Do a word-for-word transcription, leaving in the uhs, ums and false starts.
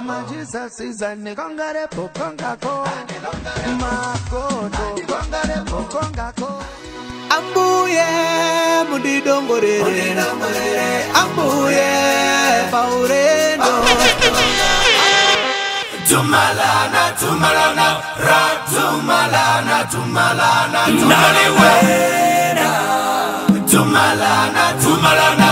Jesus is a nigongare pokongako makoto nigongare pokongako ambuye mudidongorere ambuye paurendo tumalana tumalana ra tumalana tumalana tumalana tumalana tumalana